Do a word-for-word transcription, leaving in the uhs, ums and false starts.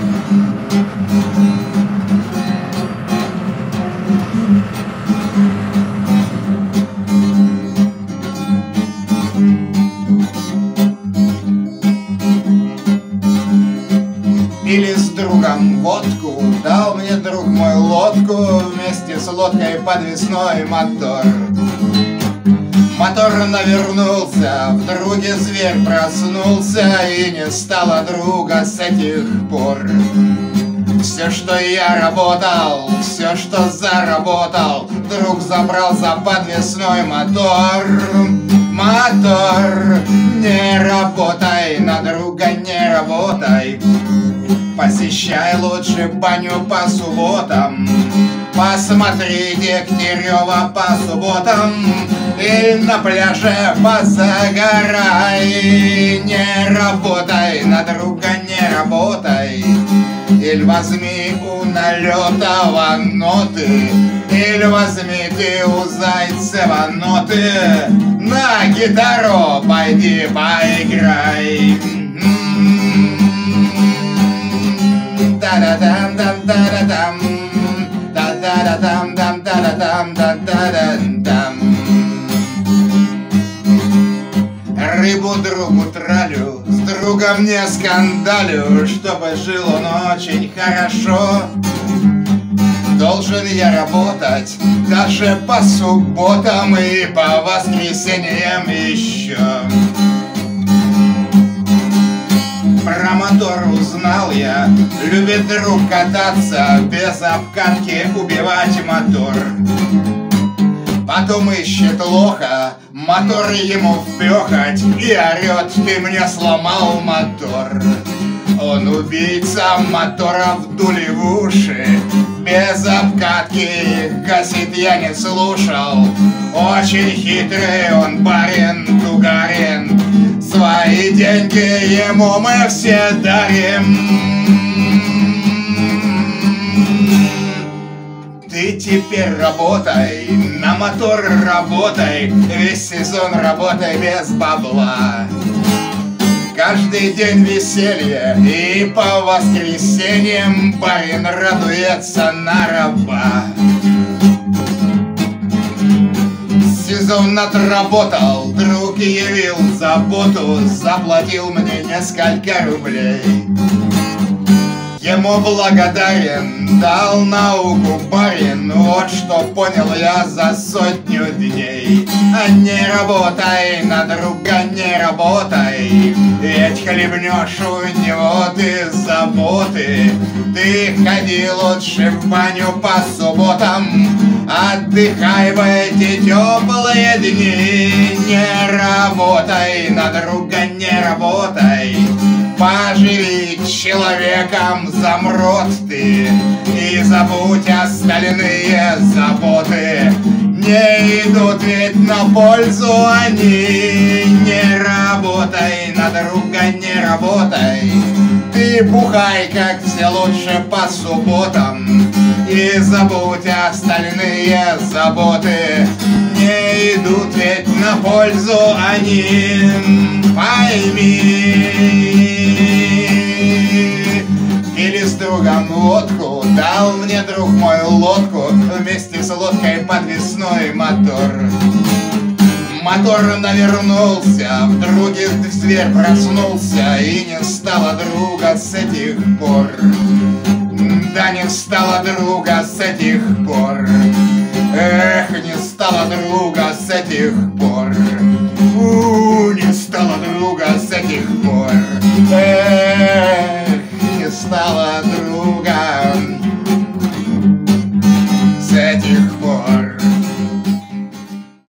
Пили с другом водку, дал мне друг мой лодку, вместе с лодкой подвесной мотор. Мотор навернулся, в друге зверь проснулся, и не стало друга с этих пор. Все, что я работал, все, что заработал, друг забрал за подвесной мотор. Мотор, не работай, на друга не работай. Посещай лучше баню по субботам. Посмотри Дегтярева по субботам. И на пляже позагорай. Не работай, на друга не работай. Или возьми у Налетова ноты, или возьми ты у Зайцева ноты. На гитару пойди поиграй. Да-да-дам-дам-да-да-дам, да-да-да-дам-дам-да-да-дам-да-да-дам. Рыбу другу тралю, с другом не скандалю, чтобы жил он очень хорошо. Должен я работать даже по субботам и по воскресеньям еще. Про мотор узнал я, любит друг кататься, без обкатки убивать мотор. Потом ищет лоха, мотор ему впёхать, и орёт: ты мне сломал мотор. Он убийца, мотора вдули в уши, без обкатки гасит я не слушал. Очень хитрый он барин Тугарин, свои деньги ему мы все дарим. Ты теперь работай, на мотор работай, весь сезон работай без бабла. Каждый день веселье, и по воскресеньям барин радуется на раба. Сезон отработал, друг явил заботу, заплатил мне несколько рублей. Ему благодарен, дал науку барин, вот что понял я за сотню дней. А не работай, на друга не работай, ведь хлебнешь у него ты заботы. Ты ходи лучше в баню по субботам, отдыхай в эти теплые дни. Не работай, на друга не работай, поживи человеком, замрот ты, и забудь остальные заботы. Не идут ведь на пользу они. Не работай, на друга не работай, ты бухай, как все, лучше по субботам, и забудь остальные заботы. Не идут ведь на пользу они. Пойми. Пили с другом водку, дал мне друг мой лодку, вместе с лодкой подвесной мотор. Мотор навернулся, в друге зверь проснулся, и не стало друга с этих пор. Да не стало друга с этих пор. Эх, не стало друга с этих пор. У, не стало друга с этих пор. Эх.